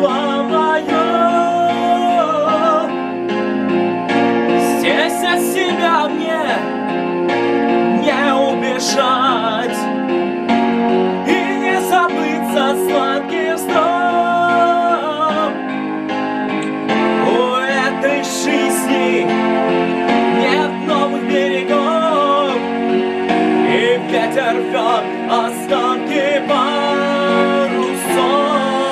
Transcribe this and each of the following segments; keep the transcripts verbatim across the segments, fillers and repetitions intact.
детство мое. Здесь от себя мне не убежать и не забыться сладким сном. У этой жизни нет новых берегов, и ветер рвет останки парусов.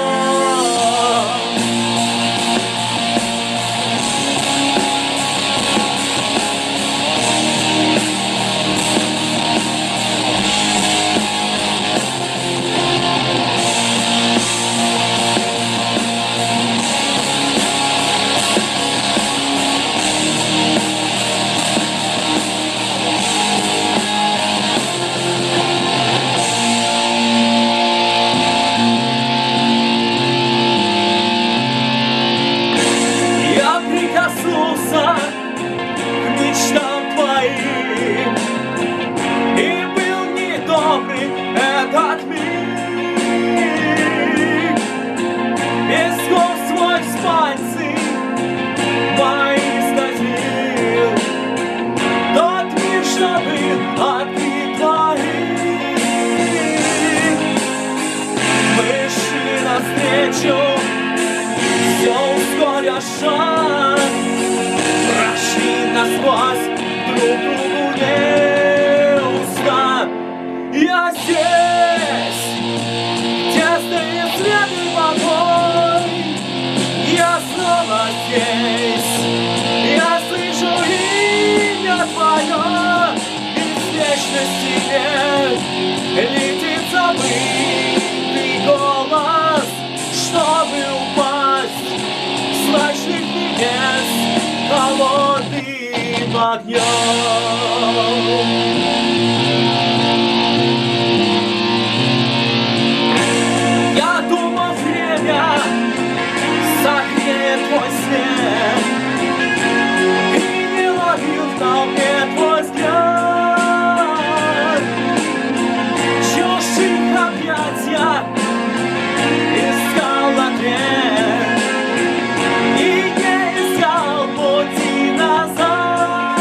К мечтам твоим, и был недобрый этот миг. Искал сквозь пальцы мои скользил тот мир, что был открыт твоим. Мы шли навстречу, все ускоря шаг, прошли насквозь, друг другу не уста. Я здесь, где стоит светлый покой. Я снова здесь, я слышу имя твое. Из вечности мне летит забытый голос, чтобы упасть с ночных небес холодным огнем. Я думал, время согреет твой свет, и не ловил в толпе твой взгляд. В чужих объятиях искал ответ и не искал пути назад.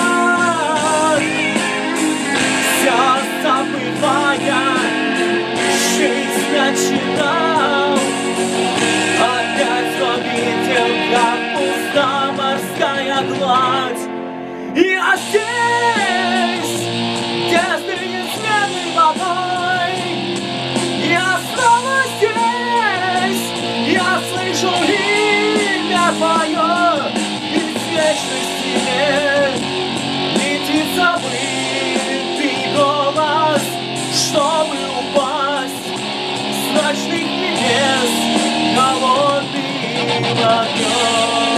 Вся забывая, жизнь начинал, опять увидел, как пуста морская гладь. Я здесь, где стынет сменный водой. Я снова здесь, я слышу имя твое. Из вечности мне летит забытый голос, чтобы упасть с ночных небес холодным огнем.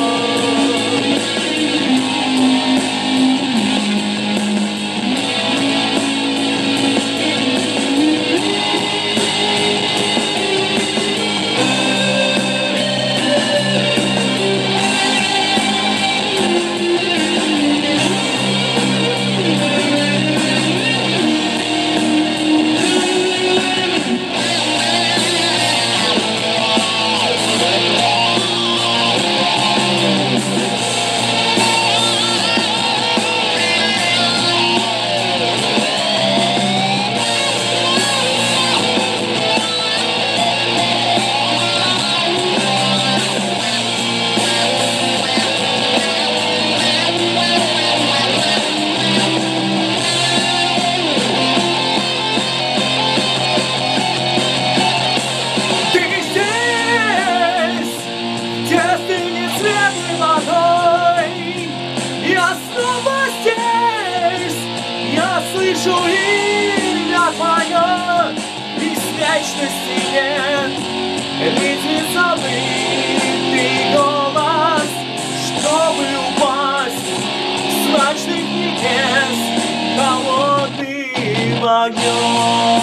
Слышу имя твое, из вечности нет летит забытый голос, чтобы упасть с ночных небес холодным огнем.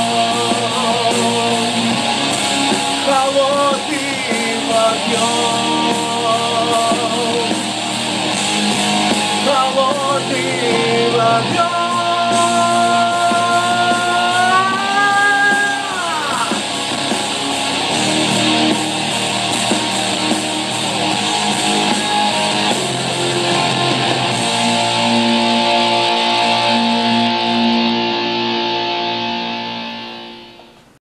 Холодным огнем. Холодным огнем.